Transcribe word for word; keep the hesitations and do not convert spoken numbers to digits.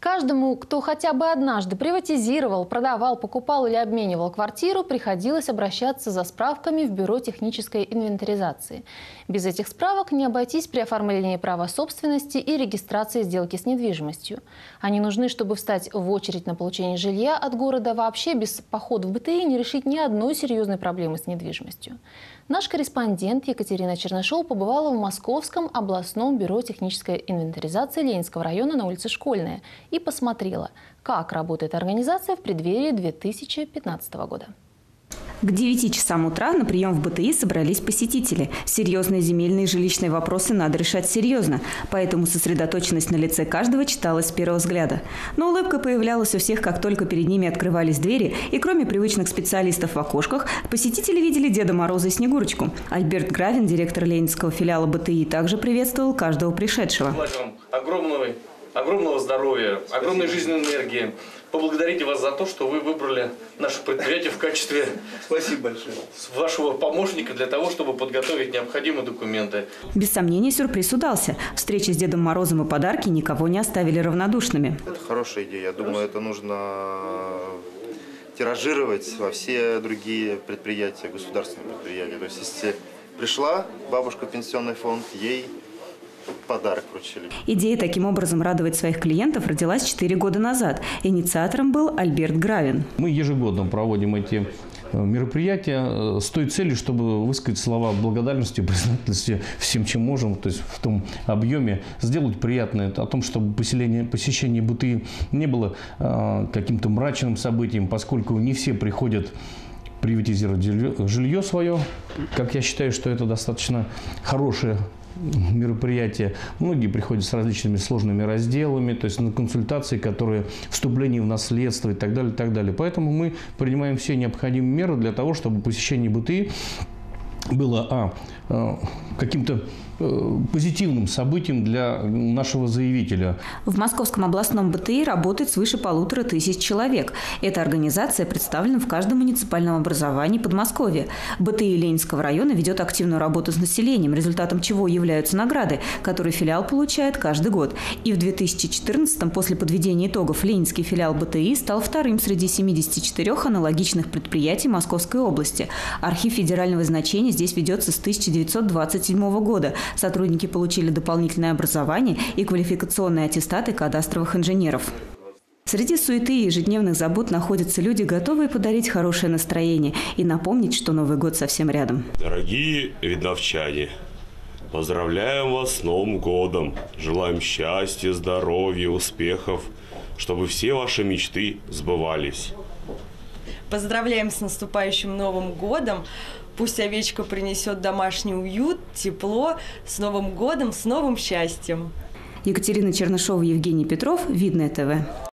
Каждому, кто хотя бы однажды приватизировал, продавал, покупал или обменивал квартиру, приходилось обращаться за справками в Бюро технической инвентаризации. Без этих справок не обойтись при оформлении права собственности и регистрации сделки с недвижимостью. Они нужны, чтобы встать в очередь на получение жилья от города. Вообще без похода в бэ тэ и не решить ни одной серьезной проблемы с недвижимостью. Наш корреспондент Екатерина Чернышова побывала в Московском областном бюро технической инвентаризации Ленинского района на улице Школьная и посмотрела, как работает организация в преддверии две тысячи пятнадцатого года. К девяти часам утра на прием в бэ тэ и собрались посетители. Серьезные земельные и жилищные вопросы надо решать серьезно, поэтому сосредоточенность на лице каждого читалась с первого взгляда. Но улыбка появлялась у всех, как только перед ними открывались двери, и кроме привычных специалистов в окошках, посетители видели Деда Мороза и Снегурочку. Альберт Гравин, директор ленинского филиала бэ тэ и, также приветствовал каждого пришедшего. Огромного, огромного здоровья, огромной жизненной энергии. Поблагодарите вас за то, что вы выбрали наше предприятие в качестве Спасибо большое. вашего помощника для того, чтобы подготовить необходимые документы. Без сомнения, сюрприз удался. Встречи с Дедом Морозом и подарки никого не оставили равнодушными. Это хорошая идея. Я думаю, это нужно тиражировать во все другие предприятия, государственные предприятия. То есть, если пришла бабушка в пенсионный фонд, ей подарок вручили. Идея таким образом радовать своих клиентов родилась четыре года назад. Инициатором был Альберт Гравин. Мы ежегодно проводим эти мероприятия с той целью, чтобы высказать слова благодарности и признательности всем, чем можем, то есть в том объеме, сделать приятное о том, чтобы поселение, посещение бэ тэ и не было э, каким-то мрачным событием, поскольку не все приходят приватизировать жилье, жилье свое. Как я считаю, что это достаточно хорошее мероприятия. Многие приходят с различными сложными разделами, то есть на консультации, которые вступление в наследство и так далее, и так далее. Поэтому мы принимаем все необходимые меры для того, чтобы посещение бэ тэ и было а, каким-то позитивным событием для нашего заявителя. В Московском областном бэ тэ и работает свыше полутора тысяч человек. Эта организация представлена в каждом муниципальном образовании Подмосковья. бэ тэ и Ленинского района ведет активную работу с населением, результатом чего являются награды, которые филиал получает каждый год. И в две тысячи четырнадцатом, после подведения итогов, Ленинский филиал бэ тэ и стал вторым среди семидесяти четырёх аналогичных предприятий Московской области. Архив федерального значения здесь ведется с тысяча девятьсот двадцать седьмого года. Сотрудники получили дополнительное образование и квалификационные аттестаты кадастровых инженеров. Среди суеты и ежедневных забот находятся люди, готовые подарить хорошее настроение и напомнить, что Новый год совсем рядом. Дорогие видновчане, поздравляем вас с Новым годом. Желаем счастья, здоровья, успехов, чтобы все ваши мечты сбывались. Поздравляем с наступающим Новым годом. Пусть овечка принесет домашний уют, тепло. С Новым годом, с новым счастьем. Екатерина Чернышова, Евгений Петров, Видное тэ вэ.